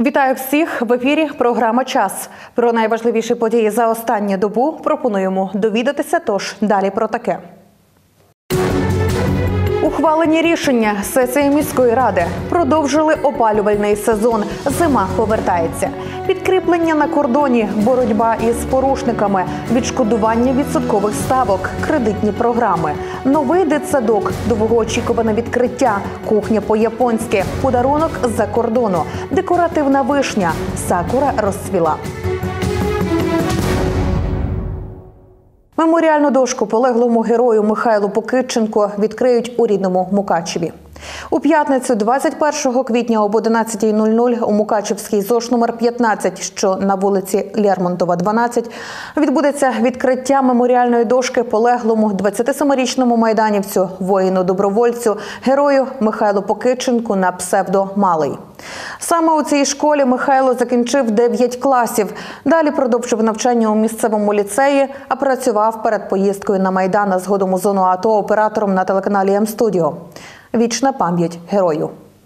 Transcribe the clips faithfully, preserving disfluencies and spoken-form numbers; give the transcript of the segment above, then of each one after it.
Вітаю всіх! В ефірі програма «Час». Про найважливіші події за останню добу пропонуємо довідатися, тож далі про таке. Ухвалені рішення сесії міської ради. Продовжили опалювальний сезон. Зима повертається. Підкріплення на кордоні, боротьба із порушниками, відшкодування відсоткових ставок, кредитні програми. Новий дитсадок, довгоочікуване відкриття, кухня по-японськи, подарунок з-за кордону, декоративна вишня, сакура розцвіла. Меморіальну дошку полеглому герою Михайлу Покитченку відкриють у рідному Мукачеві. У п'ятницю двадцять першого квітня об одинадцятій нуль нуль у Мукачевській ЗОШ номер п'ятнадцять, що на вулиці Лермонтова, дванадцять, відбудеться відкриття меморіальної дошки полеглому двадцятисемирічному майданівцю, воїну-добровольцю, герою Михайлу Покитченку на псевдо Малий. Саме у цій школі Михайло закінчив дев'ять класів. Далі продовжив навчання у місцевому ліцеї, а працював перед поїздкою на Майдан, а згодом у зону АТО оператором на телеканалі М-студіо. Вічна пам'ять герою.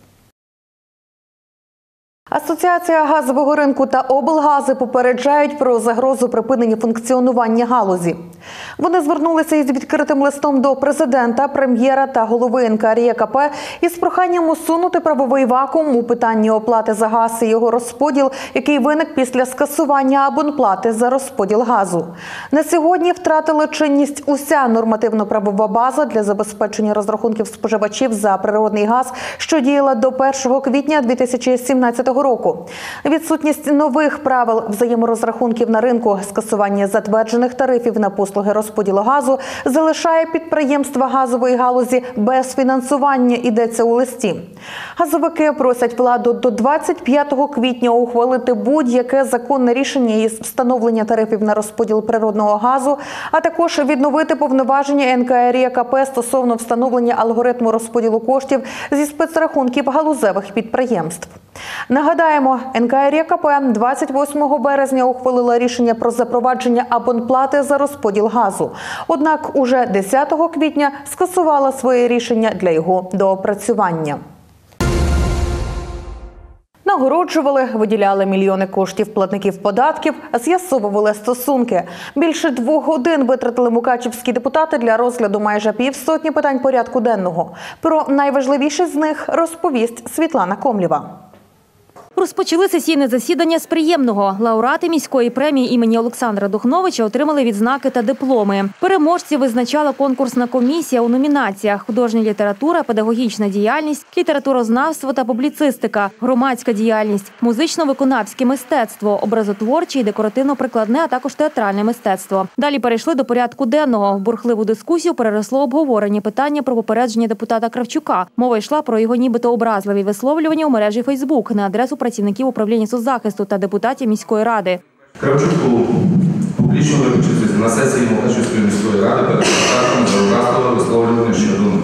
Асоціація газового ринку та облгази попереджають про загрозу припинення функціонування галузі. Вони звернулися із відкритим листом до президента, прем'єра та голови ен ка ер і ка пе із проханням усунути правовий вакуум у питанні оплати за газ і його розподіл, який виник після скасування абонплати за розподіл газу. На сьогодні втратила чинність уся нормативно-правова база для забезпечення розрахунків споживачів за природний газ, що діяла до першого квітня дві тисячі сімнадцятого року. Відсутність нових правил взаєморозрахунків на ринку, скасування затверджених тарифів на послуги розподілу газу залишає підприємства газової галузі без фінансування, йдеться у листі. Газовики просять владу до двадцять п'ятого квітня ухвалити будь-яке законне рішення із встановлення тарифів на розподіл природного газу, а також відновити повноваження ен ка ер і ка пе стосовно встановлення алгоритму розподілу коштів зі спецрахунків галузевих підприємств. Нагадаємо, ен ка ер і ка пе двадцять восьмого березня ухвалила рішення про запровадження абонплати за розподіл газу. Однак уже десятого квітня скасувала своє рішення для його доопрацювання. Нагороджували, виділяли мільйони коштів платників податків, з'ясовували стосунки. Більше двох годин витратили мукачівські депутати для розгляду майже півсотні питань порядку денного. Про найважливіші з них розповість Світлана Комлєва. Розпочали сесійне засідання з приємного. Лауреати міської премії імені Олександра Духновича отримали відзнаки та дипломи. Переможців визначала конкурсна комісія у номінаціях: художня література, педагогічна діяльність, літературознавство та публіцистика, громадська діяльність, музично-виконавське мистецтво, образотворче і декоративно-прикладне, а також театральне мистецтво. Далі перейшли до порядку денного. В бурхливу дискусію переросло обговорення питання про попередження депутата Кравчука. Мова йшла про його нібито образливі висловлювання у мережі Фейсбук на адресу працівників управління соцзахисту та депутатів міської ради. Кравчуку публічно виключитися на сесії Мукачівської міської ради перед депутатами за образливе висловлювання щодо них.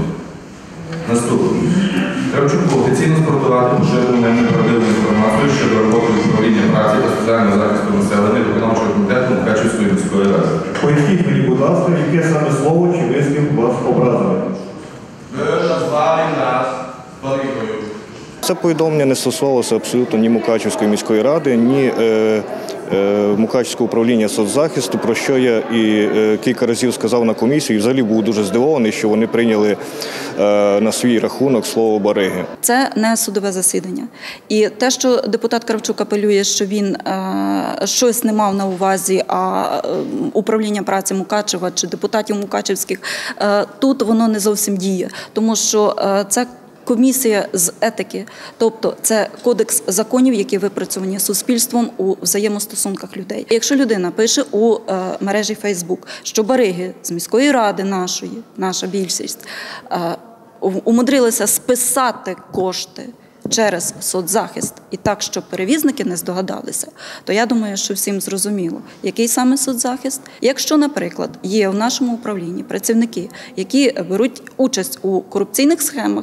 Наступне. Кравчуку офіційно спростувати поширену неправдиву інформацію щодо роботи управління праці та соціального захисту населення виконавчого комітету Мукачівської міської ради. Поясніть мені, будь ласка, яке саме слово чи вислів вас образили? Ви назвали нас баригою. Це повідомлення не стосувалося абсолютно ні Мукачівської міської ради, ні е, е, Мукачівського управління соцзахисту, про що я і е, кілька разів сказав на комісії. І взагалі був дуже здивований, що вони прийняли е, на свій рахунок слово «бариги». Це не судове засідання. І те, що депутат Кравчук апелює, що він е, щось не мав на увазі, а е, управління праці Мукачева чи депутатів мукачівських, е, тут воно не зовсім діє. Тому що е, це комісія з етики, тобто це кодекс законів, які випрацьовані суспільством у взаємостосунках людей. Якщо людина пише у е, мережі Фейсбук, що бариги з міської ради нашої, наша більшість, е, умудрилися списати кошти через соцзахист і так, щоб перевізники не здогадалися, то я думаю, що всім зрозуміло, який саме соцзахист. Якщо, наприклад, є в нашому управлінні працівники, які беруть участь у корупційних схемах,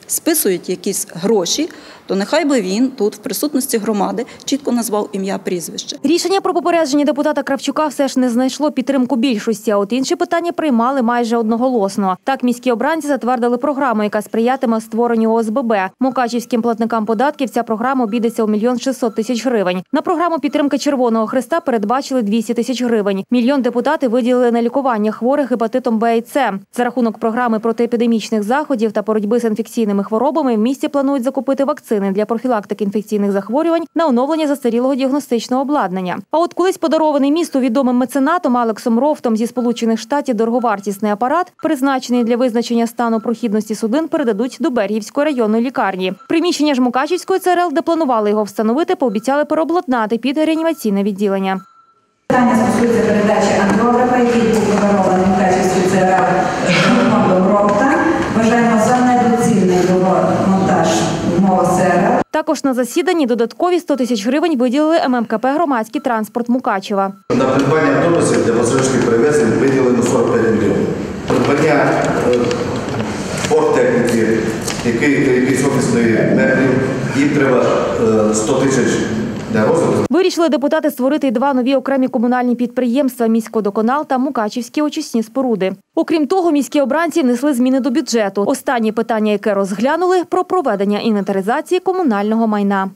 списують якісь гроші, то нехай би він тут в присутності громади чітко назвав ім'я, прізвище. Рішення про попередження депутата Кравчука все ж не знайшло підтримку більшості, а от інші питання приймали майже одноголосно. Так, міські обранці затвердили програму, яка сприятиме створенню О С Б Б. Мукачівським платникам податків ця програма обійдеться у мільйон шістсот тисяч гривень. На програму підтримки Червоного Хреста передбачили двісті тисяч гривень. Мільйон депутати виділили на лікування хворих гепатитом Б і С. За рахунок програми протиепідемічних заходів та боротьби з інфекційними хворобами в місті планують закупити вакцини для профілактики інфекційних захворювань на оновлення застарілого діагностичного обладнання. А от колись подарований місту відомим меценатом Алексом Рофтом зі Сполучених Штатів дороговартісний апарат, призначений для визначення стану прохідності судин, передадуть до Бергівської районної лікарні. Приміщення ж Мукачівської Це Ер Ел, де планували його встановити, пообіцяли переобладнати під реанімаційне відділення. Питання стосується передачі ангіографа, який був подарований Мукачівської Це Ер Ел Рофта. Вважаємо за недоцільний його монтаж мого Це Ер Ел. Також на засіданні додаткові сто тисяч гривень виділили Ем Ем Ка Пе «Громадський транспорт Мукачева». На придбання автобусів для пасажирських перевезень виділено сорок п'ять мільйонів. Придбання оргтехніки, якийсь офісної меблів, їм треба сто тисяч для розвитку. Вирішили депутати створити й два нові окремі комунальні підприємства – «Міськводоканал» та «Мукачівські очисні споруди». Окрім того, міські обранці внесли зміни до бюджету. Останнє питання, яке розглянули – про проведення інвентаризації комунального майна.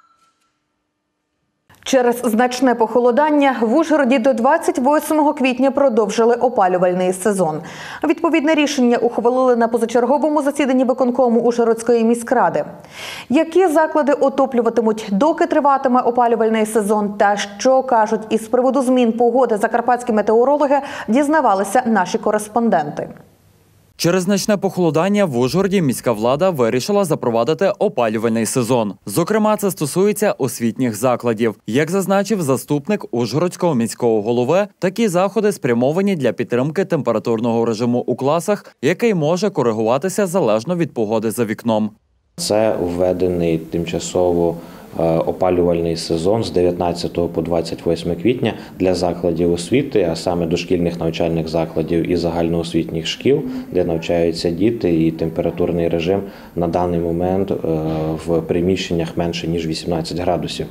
Через значне похолодання в Ужгороді до двадцять восьмого квітня продовжили опалювальний сезон. Відповідне рішення ухвалили на позачерговому засіданні виконкому Ужгородської міськради. Які заклади отоплюватимуть, доки триватиме опалювальний сезон, та що кажуть із приводу змін погоди закарпатські метеорологи, дізнавалися наші кореспонденти. Через значне похолодання в Ужгороді міська влада вирішила запровадити опалювальний сезон. Зокрема, це стосується освітніх закладів. Як зазначив заступник Ужгородського міського голови, такі заходи спрямовані для підтримки температурного режиму у класах, який може коригуватися залежно від погоди за вікном. Це введений тимчасово опалювальний сезон з дев'ятнадцятого по двадцять восьме квітня для закладів освіти, а саме дошкільних навчальних закладів і загальноосвітніх шкіл, де навчаються діти, і температурний режим на даний момент в приміщеннях менше, ніж вісімнадцять градусів.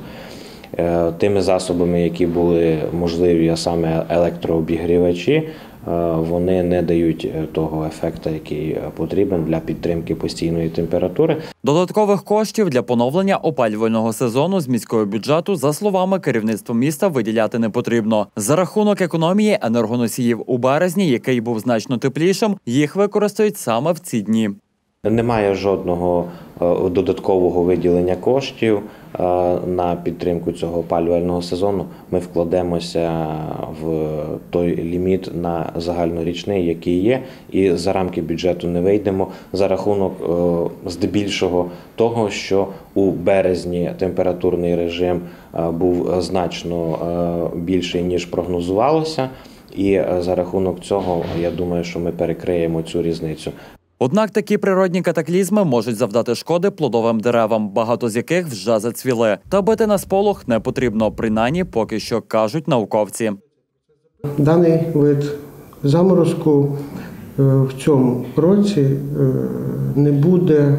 Тими засобами, які були можливі, а саме електрообігрівачі, вони не дають того ефекту, який потрібен для підтримки постійної температури. Додаткових коштів для поновлення опалювального сезону з міського бюджету, за словами керівництва міста, виділяти не потрібно. За рахунок економії енергоносіїв у березні, який був значно теплішим, їх використають саме в ці дні. Немає жодного додаткового виділення коштів на підтримку цього опалювального сезону. Ми вкладемося в той ліміт на загальнорічний, який є, і за рамки бюджету не вийдемо за рахунок здебільшого того, що у березні температурний режим був значно більший, ніж прогнозувалося, і за рахунок цього, я думаю, що ми перекриємо цю різницю. Однак такі природні катаклізми можуть завдати шкоди плодовим деревам, багато з яких вже зацвіли. Та бити на сполох не потрібно, принаймні поки що, кажуть науковці. Даний вид заморозку в цьому році не буде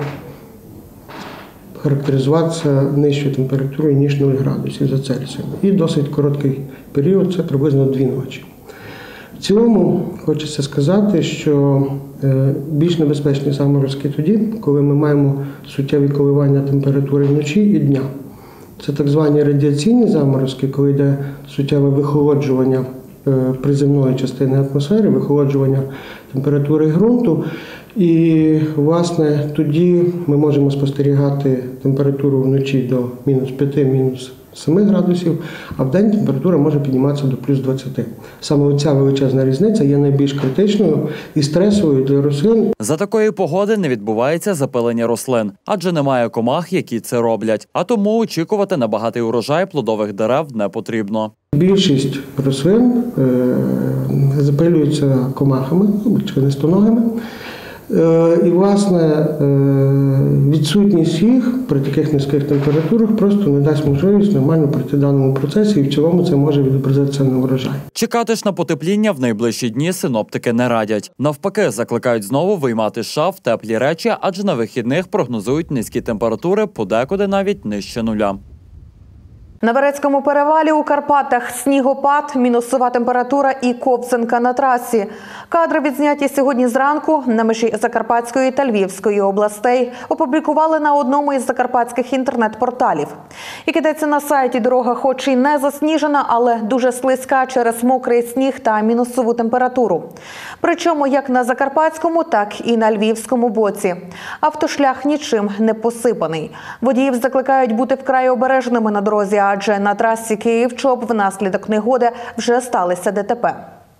характеризуватися нижчою температурою, ніж нуль градусів за Цельсієм. І досить короткий період – це приблизно дві ночі. В цілому, хочеться сказати, що більш небезпечні заморозки тоді, коли ми маємо суттєві коливання температури вночі і дня. Це так звані радіаційні заморозки, коли йде суттєве вихолоджування приземної частини атмосфери, вихолоджування температури ґрунту. І, власне, тоді ми можемо спостерігати температуру вночі до мінус п'яти, мінус семи градусів, а в день температура може підніматися до плюс двадцяти. Саме ця величезна різниця є найбільш критичною і стресовою для рослин. За такої погоди не відбувається запилення рослин, адже немає комах, які це роблять. А тому очікувати на багатий урожай плодових дерев не потрібно. Більшість рослин е, запилюються комахами, членистоногими. Е, І, власне, е, відсутність їх при таких низьких температурах просто не дасть можливість нормально пройти даному процесі, і в цілому це може відобразитися на врожай. Чекати ж на потепління в найближчі дні синоптики не радять. Навпаки, закликають знову виймати з шаф теплі речі, адже на вихідних прогнозують низькі температури, подекуди навіть нижче нуля. На Верецькому перевалі у Карпатах снігопад, мінусова температура і ковзанка на трасі. Кадри, відзняті сьогодні зранку на межі Закарпатської та Львівської областей, опублікували на одному із закарпатських інтернет-порталів. Як йдеться на сайті, дорога хоч і не засніжена, але дуже слизька через мокрий сніг та мінусову температуру. Причому як на закарпатському, так і на львівському боці. Автошлях нічим не посипаний. Водіїв закликають бути вкрай обережними на дорозі, адже на трасі Київ-Чоп внаслідок негоди вже сталося ДТП.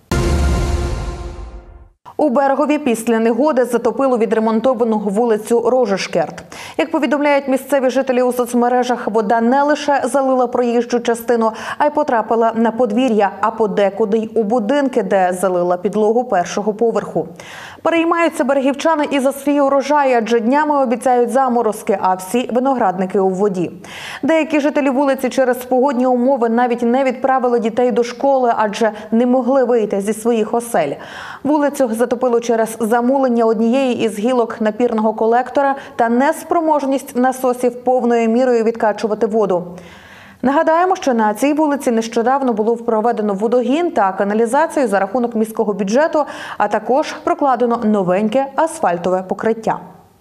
У Берегові після негоди затопило відремонтовану вулицю Рожешкерт. Як повідомляють місцеві жителі у соцмережах, вода не лише залила проїжджу частину, а й потрапила на подвір'я, а подекуди й у будинки, де залила підлогу першого поверху. Переймаються берегівчани і за свій урожай, адже днями обіцяють заморозки, а всі виноградники у воді. Деякі жителі вулиці через погодні умови навіть не відправили дітей до школи, адже не могли вийти зі своїх осель. Вулицю затопило через замулення однієї із гілок напірного колектора та неспроможність насосів повною мірою відкачувати воду. Нагадаємо, що на цій вулиці нещодавно було проведено водогін та каналізацію за рахунок міського бюджету, а також прокладено новеньке асфальтове покриття.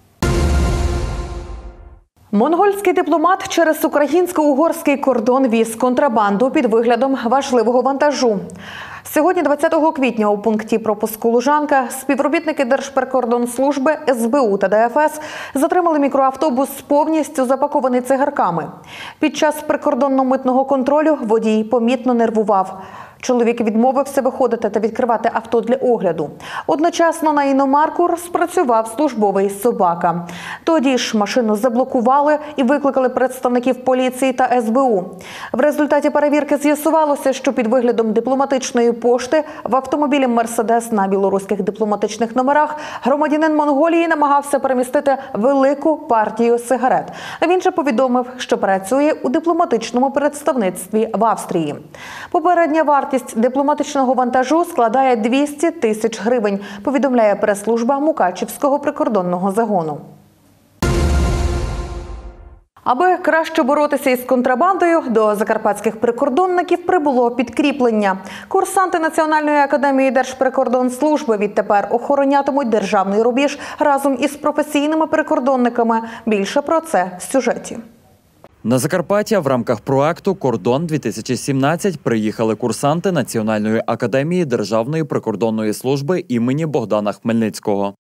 Монгольський дипломат через українсько-угорський кордон віз контрабанду під виглядом важливого вантажу. Сьогодні, двадцятого квітня, у пункті пропуску Лужанка співробітники Держприкордонслужби, ес бе у та де еф ес затримали мікроавтобус повністю запакований цигарками. Під час прикордонно-митного контролю водій помітно нервував. Чоловік відмовився виходити та відкривати авто для огляду. Одночасно на іномарку спрацював службовий собака. Тоді ж машину заблокували і викликали представників поліції та ес бе у. В результаті перевірки з'ясувалося, що під виглядом дипломатичної пошти в автомобілі «Мерседес» на білоруських дипломатичних номерах громадянин Монголії намагався перемістити велику партію сигарет. Він же повідомив, що працює у дипломатичному представництві в Австрії. Попередня вартість дипломатичного вантажу складає двісті тисяч гривень, повідомляє прес-служба Мукачівського прикордонного загону. Аби краще боротися із контрабандою, до закарпатських прикордонників прибуло підкріплення. Курсанти Національної академії Держприкордонслужби відтепер охоронятимуть державний рубіж разом із професійними прикордонниками. Більше про це в сюжеті. На Закарпаття в рамках проекту «Кордон-дві тисячі сімнадцять» приїхали курсанти Національної академії Державної прикордонної служби імені Богдана Хмельницького.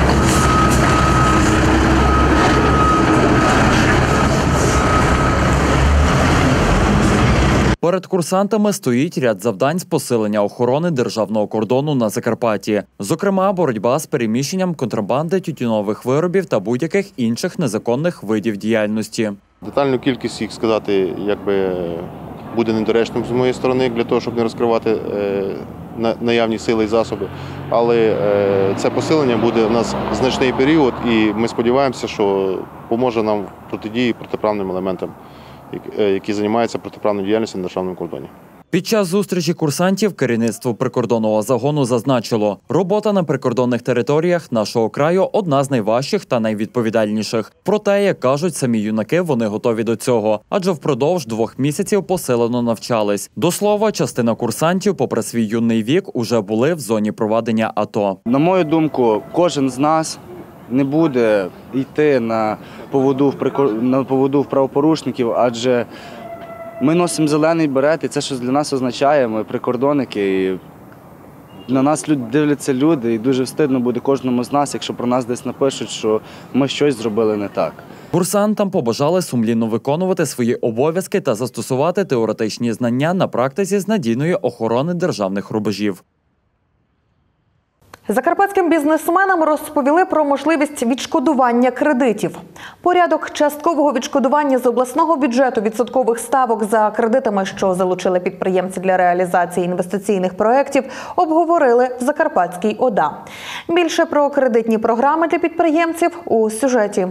Перед курсантами стоїть ряд завдань з посилення охорони державного кордону на Закарпатті. Зокрема, боротьба з переміщенням контрабанди тютюнових виробів та будь-яких інших незаконних видів діяльності. Детальну кількість їх сказати, якби буде недоречним з моєї сторони, для того, щоб не розкривати наявні сили і засоби. Але це посилення буде у нас значний період, і ми сподіваємося, що поможе нам в протидії протиправним елементам, які займаються протиправною діяльністю на державному кордоні. Під час зустрічі курсантів керівництво прикордонного загону зазначило, робота на прикордонних територіях нашого краю – одна з найважчих та найвідповідальніших. Проте, як кажуть самі юнаки, вони готові до цього, адже впродовж двох місяців посилено навчались. До слова, частина курсантів, попри свій юний вік, уже були в зоні проведення АТО. На мою думку, кожен з нас не буде йти на поводу в, прикор... на поводу в правопорушників, адже ми носимо зелений берет, і це щось для нас означає, ми прикордонники, і на нас дивляться люди, і дуже встидно буде кожному з нас, якщо про нас десь напишуть, що ми щось зробили не так. Курсантам побажали сумлінно виконувати свої обов'язки та застосувати теоретичні знання на практиці з надійної охорони державних рубежів. Закарпатським бізнесменам розповіли про можливість відшкодування кредитів. Порядок часткового відшкодування з обласного бюджету відсоткових ставок за кредитами, що залучили підприємці для реалізації інвестиційних проєктів, обговорили в Закарпатській ОДА. Більше про кредитні програми для підприємців у сюжеті.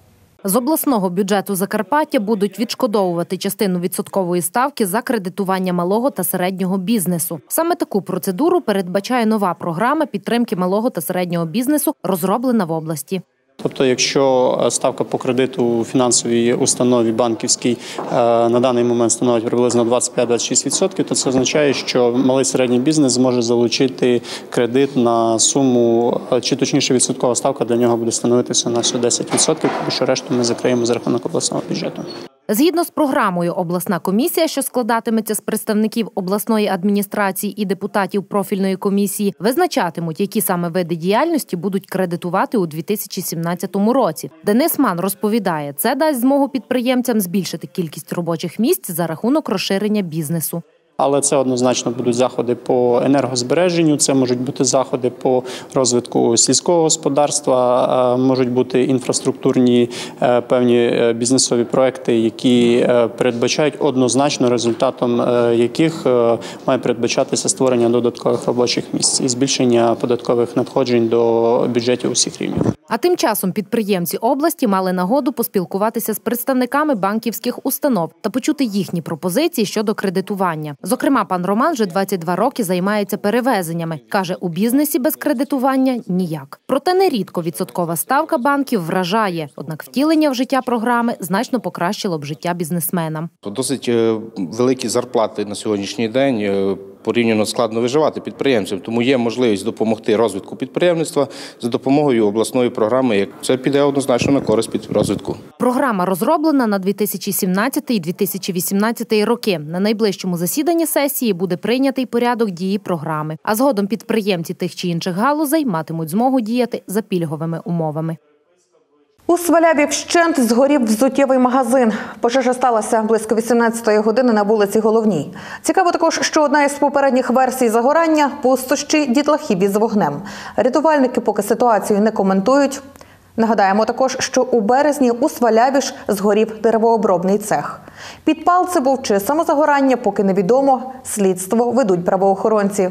З обласного бюджету Закарпаття будуть відшкодовувати частину відсоткової ставки за кредитування малого та середнього бізнесу. Саме таку процедуру передбачає нова програма підтримки малого та середнього бізнесу, розроблена в області. Тобто, якщо ставка по кредиту у фінансовій установі банківській на даний момент становить приблизно двадцять п'ять - двадцять шість відсотків, то це означає, що малий середній бізнес зможе залучити кредит на суму, чи точніше відсоткова ставка для нього буде становитися на сто десять відсотків, тому що решту ми закриємо за рахунок обласного бюджету. Згідно з програмою, обласна комісія, що складатиметься з представників обласної адміністрації і депутатів профільної комісії, визначатимуть, які саме види діяльності будуть кредитувати у дві тисячі сімнадцятому році. Денис Ман розповідає, це дасть змогу підприємцям збільшити кількість робочих місць за рахунок розширення бізнесу. Але це однозначно будуть заходи по енергозбереженню, це можуть бути заходи по розвитку сільського господарства, можуть бути інфраструктурні певні бізнесові проекти, які передбачають однозначно, результатом яких має передбачатися створення додаткових робочих місць і збільшення податкових надходжень до бюджетів усіх рівнів. А тим часом підприємці області мали нагоду поспілкуватися з представниками банківських установ та почути їхні пропозиції щодо кредитування. Зокрема, пан Роман вже двадцять два роки займається перевезеннями. Каже, у бізнесі без кредитування – ніяк. Проте нерідко відсоткова ставка банків вражає. Однак втілення в життя програми значно покращило б життя бізнесменам. Досить великі зарплати на сьогоднішній день. Порівняно складно виживати підприємцям, тому є можливість допомогти розвитку підприємництва за допомогою обласної програми. Це піде однозначно на користь розвитку. Програма розроблена на дві тисячі сімнадцятий - дві тисячі вісімнадцятий роки. На найближчому засіданні сесії буде прийнятий порядок дії програми. А згодом підприємці тих чи інших галузей матимуть змогу діяти за пільговими умовами. У Сваляві вщент згорів взуттєвий магазин. Пожежа сталася близько вісімнадцятої години на вулиці Головній. Цікаво також, що одна із попередніх версій загорання – пустощі дітлахів із вогнем. Рятувальники поки ситуацію не коментують. Нагадаємо також, що у березні у Сваляві ж згорів деревообробний цех. Підпал це був чи самозагорання, поки невідомо. Слідство ведуть правоохоронці.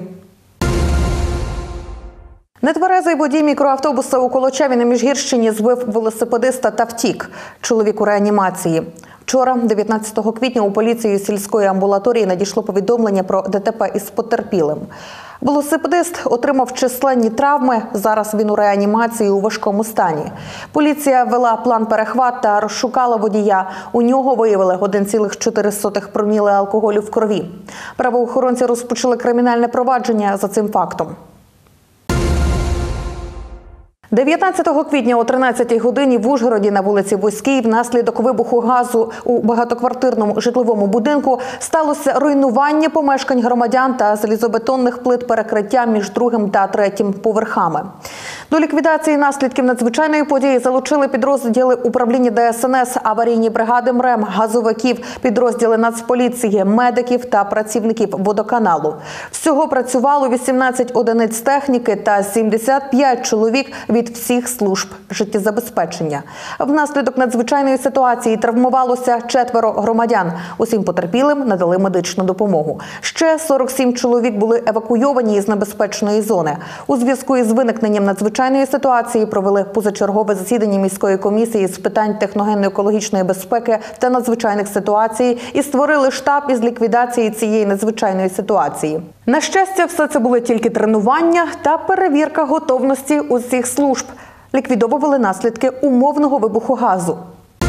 Нетверезий водій мікроавтобуса у Колочаві на Міжгірщині збив велосипедиста та втік. Чоловік у реанімації. Вчора, дев'ятнадцятого квітня, у поліцію сільської амбулаторії надійшло повідомлення про ДТП із потерпілим. Велосипедист отримав численні травми, зараз він у реанімації у важкому стані. Поліція вела план перехват та розшукала водія. У нього виявили один цілих чотири сотих проміли алкоголю в крові. Правоохоронці розпочали кримінальне провадження за цим фактом. дев'ятнадцятого квітня о тринадцятій годині в Ужгороді на вулиці Вузькій внаслідок вибуху газу у багатоквартирному житловому будинку сталося руйнування помешкань громадян та залізобетонних плит перекриття між другим та третім поверхами. До ліквідації наслідків надзвичайної події залучили підрозділи управління Де Ес Ен Ес, аварійні бригади Ем Ре Ем, газовиків, підрозділи Нацполіції, медиків та працівників водоканалу. Всього працювало вісімнадцять одиниць техніки та сімдесят п'ять чоловік від всіх служб життєзабезпечення. Внаслідок надзвичайної ситуації травмувалося четверо громадян. Усім потерпілим надали медичну допомогу. Ще сорок сім чоловік були евакуйовані із небезпечної зони. У зв'язку із виникненням надзвичайної ситуації провели позачергове засідання міської комісії з питань техногенно-екологічної безпеки та надзвичайних ситуацій і створили штаб із ліквідації цієї надзвичайної ситуації. На щастя, все це були тільки тренування та перевірка готовності усіх служб. Ліквідовували наслідки умовного вибуху газу.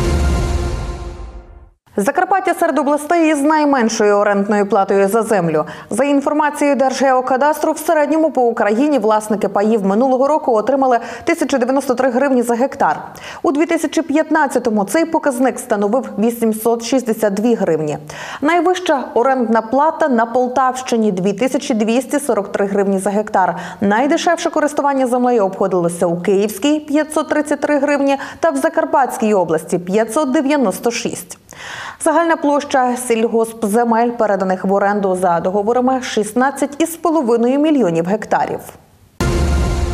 Закарпаття серед областей із найменшою орендною платою за землю. За інформацією Держгеокадастру, в середньому по Україні власники паїв минулого року отримали тисячу дев'яносто три гривні за гектар. У дві тисячі п'ятнадцятому цей показник становив вісімсот шістдесят дві гривні. Найвища орендна плата на Полтавщині – дві тисячі двісті сорок три гривні за гектар. Найдешевше користування землею обходилося у Київській – п'ятсот тридцять три гривні та в Закарпатській області – п'ятсот дев'яносто шість. Загальна площа сільгоспземель, переданих в оренду за договорами – шістнадцять цілих п'ять десятих мільйонів гектарів.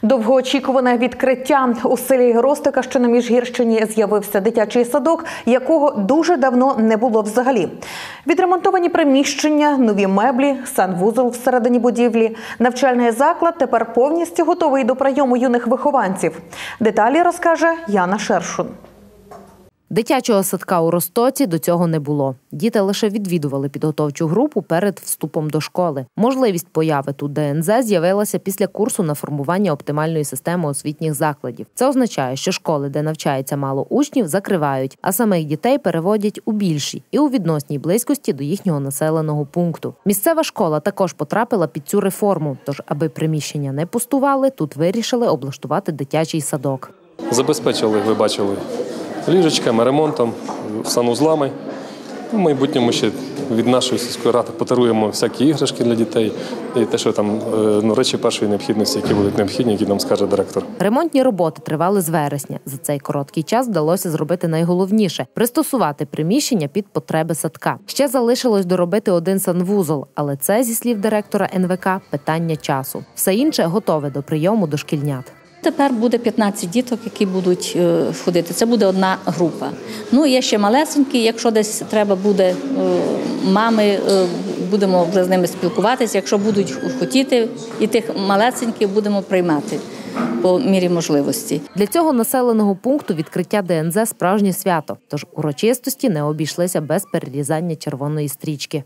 Довгоочікуване відкриття. У селі Ростика, що на Міжгірщині, з'явився дитячий садок, якого дуже давно не було взагалі. Відремонтовані приміщення, нові меблі, санвузол всередині будівлі. Навчальний заклад тепер повністю готовий до прийому юних вихованців. Деталі розкаже Яна Шершун. Дитячого садка у Ростоці до цього не було. Діти лише відвідували підготовчу групу перед вступом до школи. Можливість появи тут Де Ен Зет з'явилася після курсу на формування оптимальної системи освітніх закладів. Це означає, що школи, де навчається мало учнів, закривають, а самих дітей переводять у більші і у відносній близькості до їхнього населеного пункту. Місцева школа також потрапила під цю реформу, тож аби приміщення не пустували, тут вирішили облаштувати дитячий садок. Забезпечили, ви бачили, ліжечками, ремонтом, санузлами. В майбутньому ще від нашої сільської ради подаруємо всякі іграшки для дітей і те, що там ну, речі першої необхідності, які будуть необхідні, які нам скаже директор. Ремонтні роботи тривали з вересня. За цей короткий час вдалося зробити найголовніше – пристосувати приміщення під потреби садка. Ще залишилось доробити один санвузол, але це, зі слів директора Ен Ве Ка, питання часу. Все інше готове до прийому дошкільнят. Тепер буде п'ятнадцять діток, які будуть ходити. Це буде одна група. Ну, є ще малесенькі, якщо десь треба буде мами, будемо вже з ними спілкуватися. Якщо будуть хотіти, і тих малесеньких будемо приймати по мірі можливості. Для цього населеного пункту відкриття Де Ен Зет – справжнє свято. Тож урочистості не обійшлися без перерізання червоної стрічки.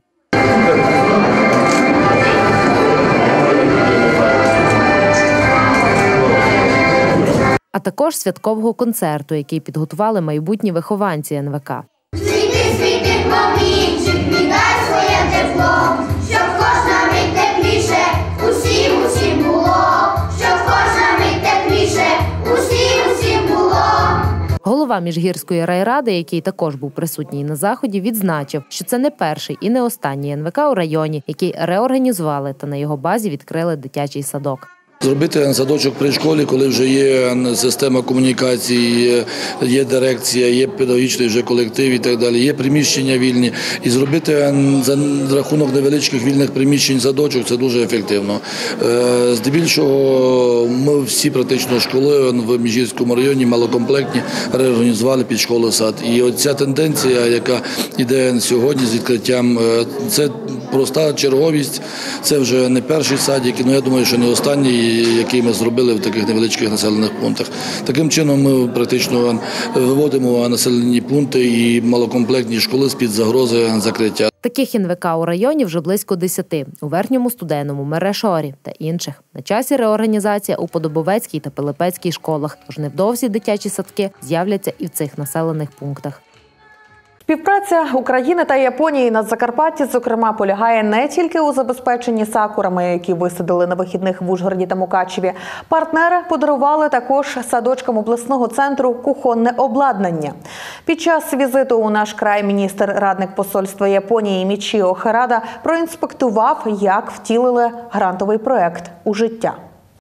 А також святкового концерту, який підготували майбутні вихованці Ен Ве Ка. Світи, світи, промінчик, віддай своє тепло, щоб кожна мить тепліше, усім, усім було, щоб кожна мить тепліше, усім, усім було. Голова Міжгірської райради, який також був присутній на заході, відзначив, що це не перший і не останній Ен Ве Ка у районі, який реорганізували та на його базі відкрили дитячий садок. Зробити садочок при школі, коли вже є система комунікації, є дирекція, є педагогічний вже колектив і так далі, є приміщення вільні. І зробити за рахунок невеличких вільних приміщень садочок – це дуже ефективно. Здебільшого ми всі практично школи в Міжгірському районі малокомплектні реорганізували під школу-сад. І оця тенденція, яка йде сьогодні з відкриттям, це проста черговість, це вже не перший садик, але я думаю, що не останній, який ми зробили в таких невеличких населених пунктах. Таким чином ми практично виводимо населені пункти і малокомплектні школи з-під загрози закриття. Таких Ен Ве Ка у районі вже близько десяти. У Верхньому Студенному, Мерешорі та інших. На часі реорганізація у Подобовецькій та Пилипецькій школах. Тож невдовзі дитячі садки з'являться і в цих населених пунктах. Співпраця України та Японії на Закарпатті, зокрема, полягає не тільки у забезпеченні сакурами, які висадили на вихідних в Ужгороді та Мукачеві. Партнери подарували також садочкам обласного центру кухонне обладнання. Під час візиту у наш край міністр-радник посольства Японії Мічіо Харада проінспектував, як втілили грантовий проект у життя.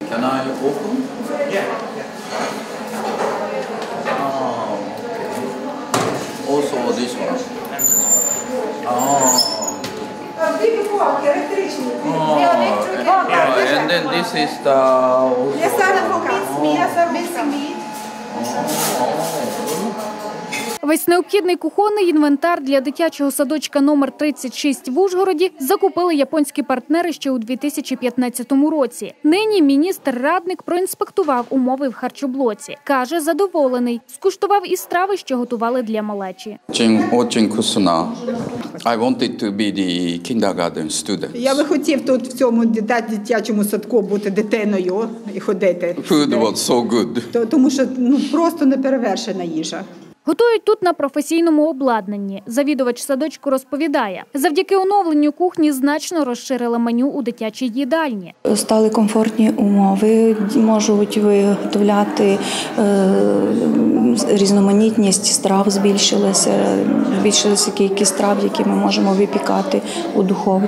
Also this one. Oh. Big walk, electrician. Oh. Yeah. And then this is the. Yes, sir. For meat, yes, sir. Missing meat. Весь необхідний кухонний інвентар для дитячого садочка номер тридцять шість в Ужгороді закупили японські партнери ще у дві тисячі п'ятнадцятому році. Нині міністр-радник проінспектував умови в харчоблоці. Каже, задоволений. Скуштував і страви, що готували для малечі. Очень вкусно. I wanted to be the kindergarten student. Я би хотів тут в цьому дитячому садку бути дитиною і ходити. Food was so good. Тому що ну просто неперевершена їжа. Готують тут на професійному обладнанні. Завідувач садочку розповідає, завдяки оновленню кухні значно розширили меню у дитячій їдальні. Стали комфортні умови, можуть виготовляти, різноманітність страв збільшилася, збільшилася кількість страв, які ми можемо випікати у духовці.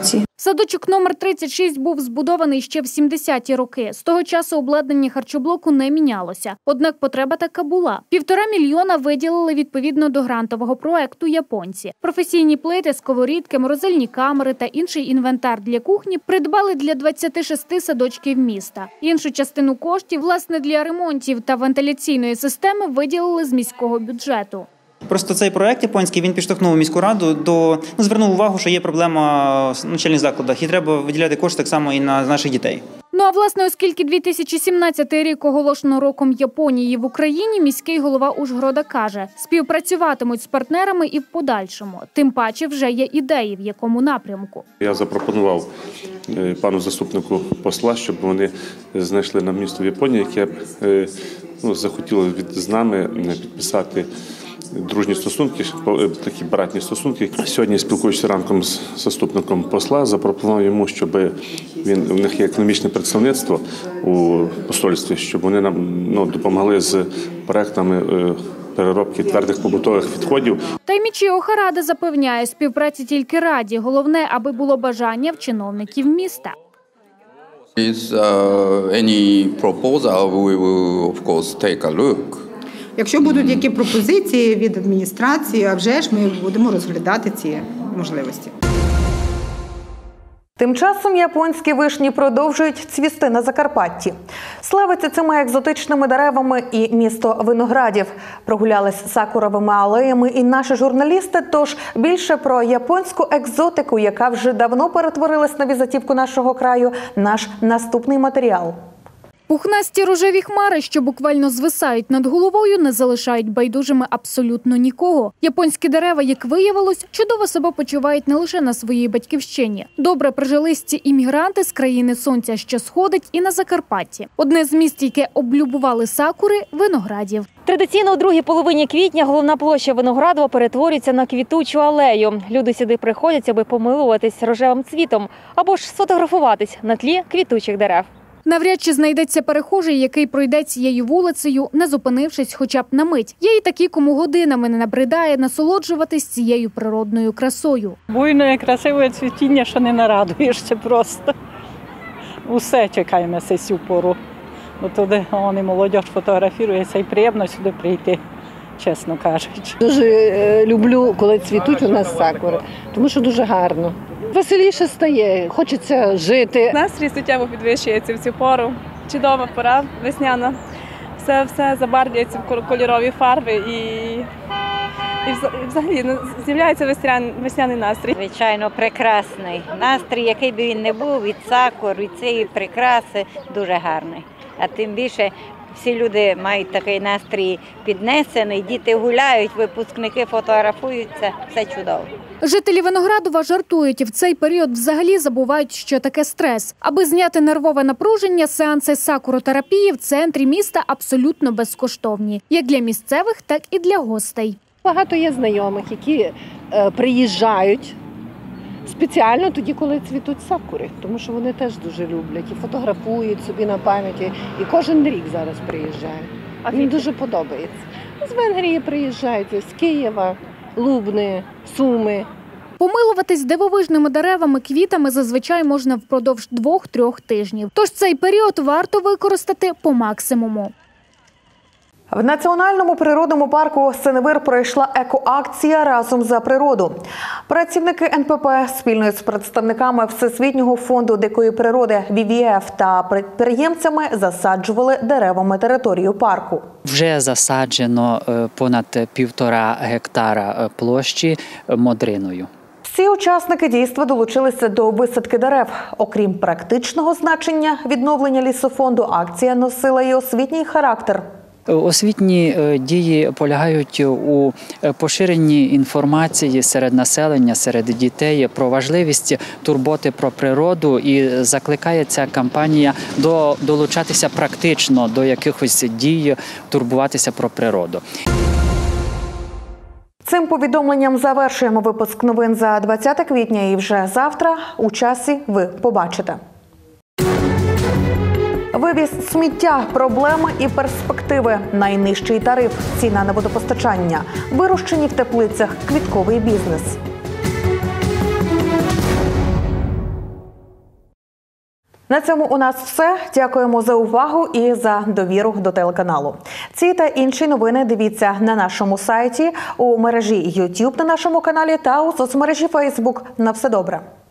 Садочок номер тридцять шість був збудований ще в сімдесяті роки. З того часу обладнання харчоблоку не мінялося. Однак потреба така була. Півтора мільйона виділили відповідно до грантового проекту японці. Професійні плити, сковорідки, морозильні камери та інший інвентар для кухні придбали для двадцяти шести садочків міста. Іншу частину коштів, власне, для ремонтів та вентиляційної системи виділили з міського бюджету. Просто цей проект японський, він підштовхнув міську раду до, ну, звернув увагу, що є проблема в навчальних закладах і треба виділяти кошти так само і на наших дітей. Ну а власне, оскільки дві тисячі сімнадцятий рік оголошено роком Японії в Україні, міський голова Ужгорода каже, співпрацюватимуть з партнерами і в подальшому. Тим паче вже є ідеї, в якому напрямку. Я запропонував пану заступнику посла, щоб вони знайшли нам місто в Японії, яке ну, захотіло від, з нами підписати дружні стосунки, такі братні стосунки. Сьогодні, спілкуючись ранком з заступником посла, запропонував йому, щоб він, у них є економічне представництво у посольстві, щоб вони нам ну, допомогли з проектами переробки твердих побутових відходів. Та й Мічіо Харада запевняє, співпраці тільки раді. Головне, аби було бажання в чиновників міста. Is uh, any proposal, we will of course take a look. Якщо будуть які пропозиції від адміністрації, а вже ж ми будемо розглядати ці можливості. Тим часом японські вишні продовжують цвісти на Закарпатті. Славиться цими екзотичними деревами і місто Виноградів. Прогулялись сакуровими алеями і наші журналісти, тож більше про японську екзотику, яка вже давно перетворилась на візитівку нашого краю, наш наступний матеріал. Пухнасті рожеві хмари, що буквально звисають над головою, не залишають байдужими абсолютно нікого. Японські дерева, як виявилось, чудово себе почувають не лише на своїй батьківщині. Добре прижились ці іммігранти з країни сонця, що сходить, і на Закарпатті. Одне з міст, яке облюбували сакури – Виноградів. Традиційно у другій половині квітня головна площа Виноградова перетворюється на квітучу алею. Люди сюди приходять, аби помилуватись рожевим цвітом або ж сфотографуватись на тлі квітучих дерев. Навряд чи знайдеться перехожий, який пройде цією вулицею, не зупинившись хоча б на мить. Є й такі, кому годинами не набридає насолоджуватись цією природною красою. Буйне, красиве цвітіння, що не нарадуєшся просто. Усе чекаємо цю пору. Бо туди вони молодь фотографується і приємно сюди прийти, чесно кажучи. Дуже люблю, коли цвітуть у нас сакури, тому що дуже гарно. Веселіше стає, хочеться жити. Настрій суттєво підвищується в цю пору. Чудова пора, весняна. Все, все забарвлюється в кольорові фарби і, і взагалі з'являється весняний, весняний настрій. Звичайно, прекрасний. Настрій, який би він не був, від сакур, від цієї прикраси, дуже гарний. А тим більше всі люди мають такий настрій піднесений, діти гуляють, випускники фотографуються, все чудово. Жителі Виноградова жартують, і в цей період взагалі забувають, що таке стрес. Аби зняти нервове напруження, сеанси сакуротерапії в центрі міста абсолютно безкоштовні. Як для місцевих, так і для гостей. Багато є знайомих, які е, приїжджають спеціально тоді, коли цвітуть сакури, тому що вони теж дуже люблять і фотографують собі на пам'яті. І кожен рік зараз приїжджають. А їм дуже подобається. З Венгрії приїжджають, з Києва, Лубни, Суми. Помилуватись дивовижними деревами, квітами зазвичай можна впродовж двох-трьох тижнів. Тож цей період варто використати по максимуму. В Національному природному парку Синевир пройшла екоакція «Разом за природу». Працівники ен пе пе спільно з представниками Всесвітнього фонду дикої природи ві ві еф та підприємцями засаджували деревами територію парку. Вже засаджено понад півтора гектара площі модриною. Всі учасники дійства долучилися до висадки дерев. Окрім практичного значення відновлення лісофонду, акція носила і освітній характер. Освітні дії полягають у поширенні інформації серед населення, серед дітей про важливість турботи про природу, і закликає ця кампанія до долучатися практично до якихось дій, турбуватися про природу. Цим повідомленням завершуємо випуск новин за двадцяте квітня, і вже завтра у часі ви побачите. Вивіз сміття, проблеми і перспективи, найнижчий тариф, ціна на водопостачання, вирощені в теплицях, квітковий бізнес. На цьому у нас все. Дякуємо за увагу і за довіру до телеканалу. Ці та інші новини дивіться на нашому сайті, у мережі YouTube на нашому каналі та у соцмережі Facebook. На все добре.